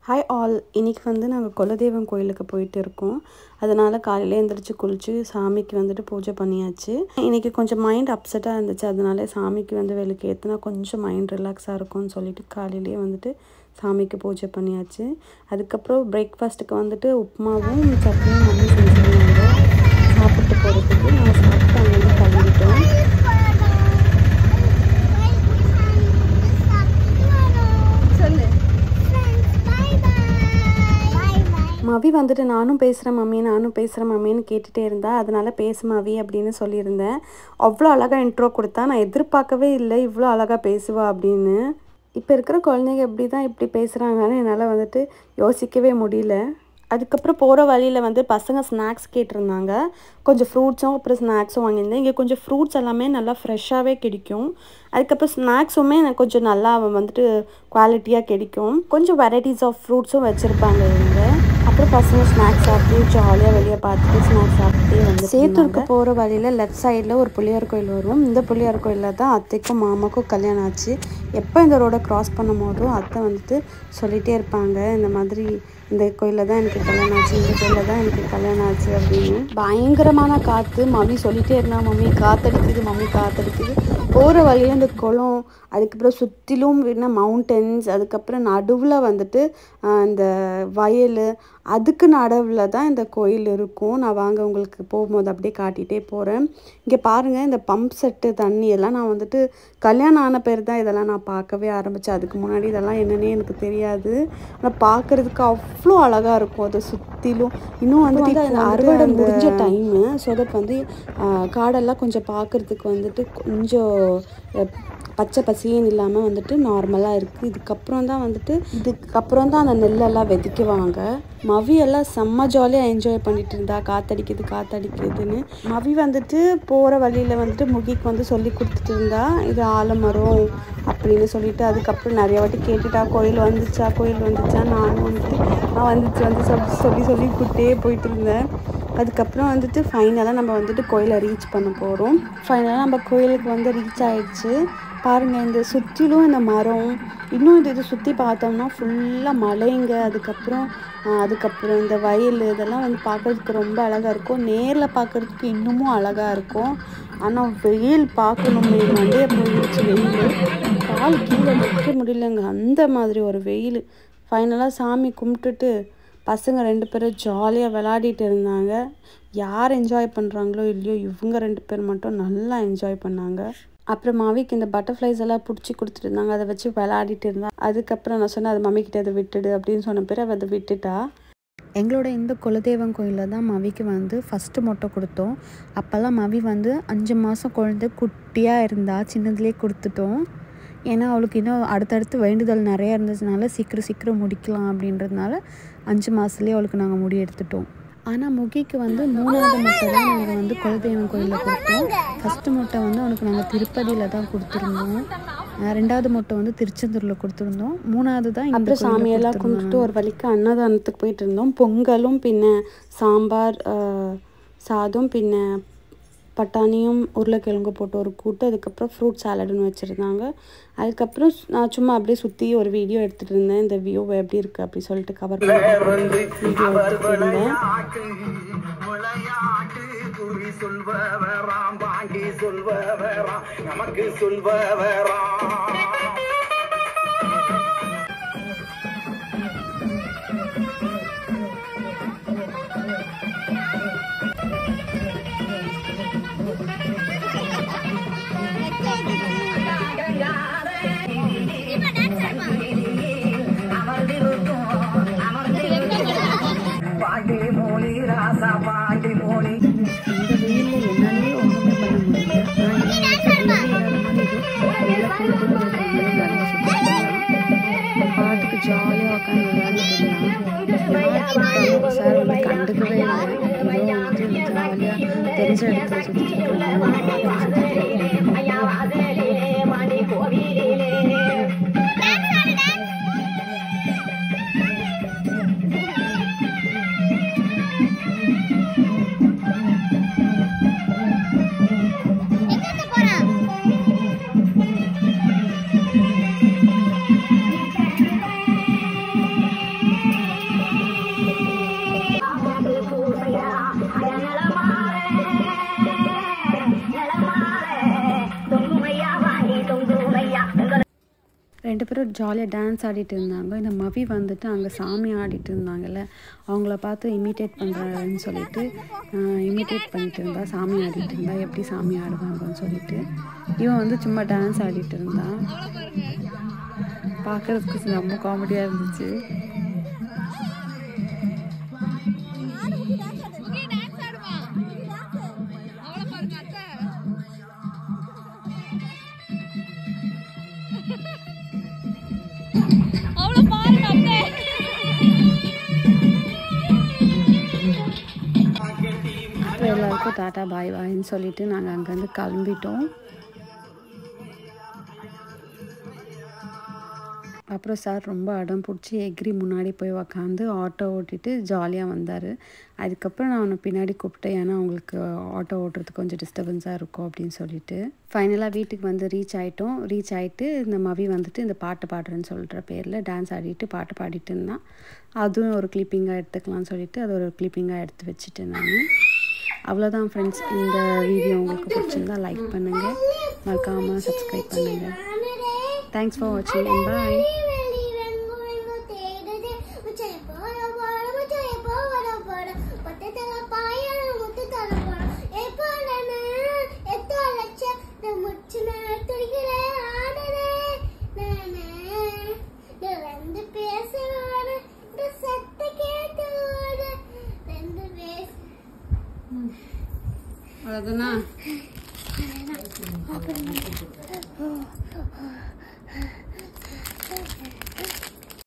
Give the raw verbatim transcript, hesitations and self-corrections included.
Hi all, இன்றைக்கி வந்து நாங்கள் குலதெய்வம் கோயிலுக்கு போயிட்டு இருக்கோம். அதனால் காலையில் எழுந்திரிச்சு குளித்து சாமிக்கு வந்துட்டு பூஜை பண்ணியாச்சு. இன்றைக்கி கொஞ்சம் மைண்ட் அப்செட்டாக இருந்துச்சு. அதனால சாமிக்கு வந்து விளக்கு ஏற்றினா கொஞ்சம் மைண்ட் ரிலாக்ஸாக இருக்கும்னு சொல்லிட்டு காலையிலேயே வந்துட்டு சாமிக்கு பூஜை பண்ணியாச்சு. அதுக்கப்புறம் பிரேக்ஃபாஸ்ட்டுக்கு வந்துட்டு உப்புமாவும் சட்னியும் மம்மி செஞ்சுருந்தாங்க. சாப்பிட்டு போகிறதுக்கு நாங்கள் சாப்பிட்டு அங்கேருந்து கிளம்பிட்டோம். மவி வந்துட்டு நானும் பேசுகிறேன் மம்மி நானும் பேசுகிறேன் மம்மின்னு கேட்டுகிட்டே இருந்தா. அதனால் பேசு மவி அப்படின்னு சொல்லியிருந்தேன். அவ்வளோ அழகாக இன்ட்ரோ கொடுத்தா. நான் எதிர்பார்க்கவே இல்லை இவ்வளோ அழகாக பேசுவா அப்படின்னு. இப்போ இருக்கிற குழந்தைங்க எப்படி தான் இப்படி பேசுகிறாங்கன்னு என்னால் வந்துட்டு யோசிக்கவே முடியல. அதுக்கப்புறம் போகிற வழியில் வந்து பசங்க ஸ்நாக்ஸ் கேட்டிருந்தாங்க. கொஞ்சம் ஃப்ரூட்ஸும் அப்புறம் ஸ்நாக்ஸும் வாங்கியிருந்தேன். இங்கே கொஞ்சம் ஃப்ரூட்ஸ் எல்லாமே நல்லா ஃப்ரெஷ்ஷாகவே கிடைக்கும். அதுக்கப்புறம் ஸ்நாக்ஸுமே எனக்கு கொஞ்சம் நல்லா வந்துட்டு குவாலிட்டியாக கிடைக்கும். கொஞ்சம் வெரைட்டிஸ் ஆஃப் ஃப்ரூட்ஸும் வச்சுருப்பாங்க இங்கே. அப்புறம் பசங்க ஸ்நாக்ஸ் சாப்பிட்டு ஜாலியாக வெளியே பார்த்துட்டு ஸ்நாக்ஸ் சாப்பிட்டே வந்து சேத்தூருக்கு போகிற வழியில் லெஃப்ட் சைடில் ஒரு பிள்ளையார் கோயில் வரும். இந்த பிள்ளையார் கோயிலில் தான் அத்தைக்கும் மாமாக்கும் கல்யாணம் ஆச்சு. எப்போ இந்த ரோடை க்ராஸ் பண்ணும் போதும் அத்தை வந்துட்டு சொல்லிகிட்டே இருப்பாங்க, இந்த மாதிரி இந்த கோயிலில் தான் எனக்கு கல்யாணம் ஆச்சு, இந்த கோயிலில் தான் எனக்கு கல்யாணம் ஆச்சு அப்படின்னு. பயங்கரமான காற்று. மம்மி சொல்லிகிட்டே இருந்தா, மம்மி காற்றடிக்குது மம்மி காற்றடிக்குது. போகிற வழியில் இந்த குளம், அதுக்கப்புறம் சுற்றிலும் என்ன மவுண்டன்ஸ், அதுக்கப்புறம் நடுவில் வந்துட்டு இந்த வயல், அதுக்கு நடுவில் தான் இந்த கோயில் இருக்கும். நான் வாங்க உங்களுக்கு போகும்போது அப்படியே காட்டிகிட்டே போகிறேன். இங்கே பாருங்கள், இந்த பம்ப் செட்டு தண்ணி எல்லாம் நான் வந்துட்டு கல்யாணம் ஆன பேர் தான் இதெல்லாம் நான் பார்க்கவே ஆரம்பித்தேன். அதுக்கு முன்னாடி இதெல்லாம் என்னன்னே எனக்கு தெரியாது. ஆனால் பார்க்குறதுக்கு அவ்வளோ அழகாக இருக்கும். அதை சுற்றிலும் இன்னும் வந்துட்டு இந்த அறுவடை முடிஞ்ச டைமு. ஸோ தட் வந்து காடெல்லாம் கொஞ்சம் பார்க்குறதுக்கு வந்துட்டு கொஞ்சம் பச்சை பசியன்னு இல்லாமல் வந்துட்டு நார்மலாக இருக்குது. இதுக்கப்புறம் தான் வந்துட்டு இதுக்கப்புறம் தான் அந்த நெல்லெல்லாம் விதைக்குவாங்க. மவி எல்லாம் செம்ம ஜாலியாக என்ஜாய் பண்ணிட்டு இருந்தா. காற்றடிக்குது காற்றடிக்குதுன்னு. மவி வந்துட்டு போகிற வழியில் வந்துட்டு முகிக்கு வந்து சொல்லி கொடுத்துட்டு இருந்தா, இது ஆலமரம் அப்படின்னு சொல்லிட்டு. அதுக்கப்புறம் நிறைய வாட்டி கேட்டுட்டா, கோயில் வந்துச்சா கோயில் வந்துச்சா. நானும் வந்துட்டு நான் வந்துச்சு வந்து சொல்லி சொல்லி சொல்லி கூட்டே போயிட்டு இருந்தேன். அதுக்கப்புறம் வந்துட்டு ஃபைனலாக நம்ம வந்துட்டு கோயிலை ரீச் பண்ண போகிறோம். ஃபைனலாக நம்ம கோயிலுக்கு வந்து ரீச் ஆகிடுச்சு. பாருங்கள், இந்த சுற்றிலும் இந்த மரம், இன்னும் இது இது சுற்றி பார்த்தோம்னா ஃபுல்லாக மலைங்க. அதுக்கப்புறம் அதுக்கப்புறம் இந்த வயல், இதெல்லாம் வந்து பார்க்குறதுக்கு ரொம்ப அழகாக இருக்கும். நேரில் பார்க்குறதுக்கு இன்னமும் அழகாக இருக்கும். ஆனால் வெயில் பார்க்கணுமே, மண்டையை போயிடுச்சு வெயில். கால் கீழே நிற்க முடியலங்க, அந்த மாதிரி ஒரு வெயில். ஃபைனலாக சாமி கும்பிட்டுட்டு பசங்க ரெண்டு பேரும் ஜாலியாக விளையாடிட்டு இருந்தாங்க. யார் என்ஜாய் பண்ணுறாங்களோ இல்லையோ, இவங்க ரெண்டு பேர் மட்டும் நல்லா என்ஜாய் பண்ணாங்க. அப்புறம் மவிக்கு இந்த பட்டர்ஃப்ளைஸ் எல்லாம் பிடிச்சி கொடுத்துட்டு இருந்தாங்க. அதை வச்சு விளையாடிட்டு இருந்தா. அதுக்கப்புறம் நான் சொன்னேன், அது மம்மிக்கிட்ட அதை விட்டுடு அப்படின்னு சொன்ன பிறகு அவள் அதை விட்டுட்டா. எங்களோட இந்த குலதெய்வம் கோயிலில் தான் மவிக்கு வந்து ஃபஸ்ட்டு மொட்டை கொடுத்தோம். அப்போல்லாம் மவி வந்து அஞ்சு மாதம் குழந்தை குட்டியாக இருந்தா. சின்னதுலேயே கொடுத்துட்டோம். ஏன்னா அவளுக்கு இன்னும் அடுத்தடுத்து வேண்டுதல் நிறையா இருந்ததுனால சீக்கிரம் சீக்கிரம் முடிக்கலாம் அப்படின்றதுனால அஞ்சு மாதத்துலேயே அவளுக்கு நாங்கள் முடி எடுத்துட்டோம். ஆனால் முகிக்கு வந்து மூணாவது முட்டை தான் நாங்கள் வந்து குலதெய்வம் கோயிலில் கொடுத்தோம். ஃபஸ்ட்டு முட்டை வந்து அவனுக்கு நாங்கள் திருப்பதியில் தான் கொடுத்துருந்தோம். ரெண்டாவது முட்டை வந்து திருச்செந்தூரில் கொடுத்துருந்தோம். மூணாவது தான் அப்புறம் சாமியெல்லாம் கும்பிட்டுட்டு ஒரு வழிக்கு அன்னதானத்துக்கு போயிட்டு இருந்தோம். பொங்கலும் பின்ன சாம்பார் சாதம் பின்ன பட்டாணியும் உருளைக்கிழங்கு போட்டு ஒரு கூட்டு, அதுக்கப்புறம் ஃப்ரூட் சாலடுன்னு வச்சுருந்தாங்க. அதுக்கப்புறம் நான் சும்மா அப்படியே சுற்றி ஒரு வீடியோ எடுத்துகிட்டு இருந்தேன். இந்த வியூ எப்படி இருக்குது அப்படி சொல்லிட்டு கவர் பண்ணி வீடியோ எடுத்துகிட்டு இருந்தேன். பாட்டுக்கு ஜாலியாக உட்காந்து விளையாடிட்டு இருந்தான். சார் வந்து கண்டுக்கவே இல்லை. ஏதோ வந்துட்டு ஜாலியாக தெரிஞ்ச இடத்துல சுற்றிட்டு இருக்காங்க. பேரும் ஜாலியாக டான்ஸ் ஆடிட்டு இருந்தாங்க. இந்த மவி வந்துட்டு அங்கே சாமி ஆடிட்டு இருந்தாங்கல்ல, அவங்கள பார்த்து இமிட்டேட் பண்ணுறான்னு சொல்லிட்டு இமிட்டேட் பண்ணிட்டு இருந்தா, சாமி ஆடிட்டு இருந்தா, எப்படி சாமி ஆடுவாங்கன்னு சொல்லிட்டு இவன் வந்து சும்மா டான்ஸ் ஆடிட்டு இருந்தான். பார்க்கறதுக்கு ரொம்ப காமெடியாக இருந்துச்சு. அப்புறம் எல்லாருக்கும் டாட்டா பாய் பாய்ன்னு சொல்லிட்டு நாங்கள் அங்கேருந்து கிளம்பிட்டோம். அப்புறம் சார் ரொம்ப அடம் பிடிச்சி எக்ரி முன்னாடி போய் உக்காந்து ஆட்டோ ஓட்டிட்டு ஜாலியாக வந்தார். அதுக்கப்புறம் நான் அவனை பின்னாடி கூப்பிட்டேன், ஏன்னா அவங்களுக்கு ஆட்டோ ஓட்டுறதுக்கு கொஞ்சம் டிஸ்டர்பன்ஸாக இருக்கும் அப்படின்னு சொல்லிட்டு. ஃபைனலாக வீட்டுக்கு வந்து ரீச் ஆகிட்டோம். ரீச் ஆகிட்டு இந்த மவி வந்துட்டு இந்த பாட்டு பாடுறேன்னு சொல்கிற பேரில் டான்ஸ் ஆடிட்டு பாட்டு பாடிட்டு இருந்தான். அதுவும் ஒரு கிளிப்பிங்காக எடுத்துக்கலாம்னு சொல்லிட்டு அது ஒரு கிளிப்பிங்காக எடுத்து வச்சுட்டேன் நான். அவ்வளோதான் ஃப்ரெண்ட்ஸ். இந்த வீடியோ உங்களுக்கு பிடிச்சிருந்தா லைக் பண்ணுங்கள், மறக்காமல் சப்ஸ்கிரைப் பண்ணுங்கள். தேங்க்ஸ் ஃபார் வாட்சிங் அண்ட் பாய். அவ்வளோதானா?